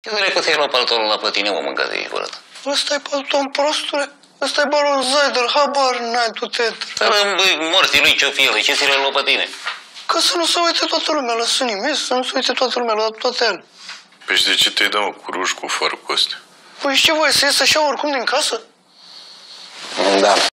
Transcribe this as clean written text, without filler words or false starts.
Ce dracu ți-ai luat paltonul ăla pe tine, mă, mâncați de gură ta? Ăsta-i palton, prostule. Ăsta-i Baron Zeider, habar n-ai tu, tete. Morții lui ce-o fi el, ce ți le-a luat pe tine? Ca să nu se uite toată lumea la sânii mei, să nu se uite toată lumea la toate ele. Păi și de ce te-ai dat, cu ruși, cu fără coste? Păi și ce voi, să ies așa oricum din casă? Da.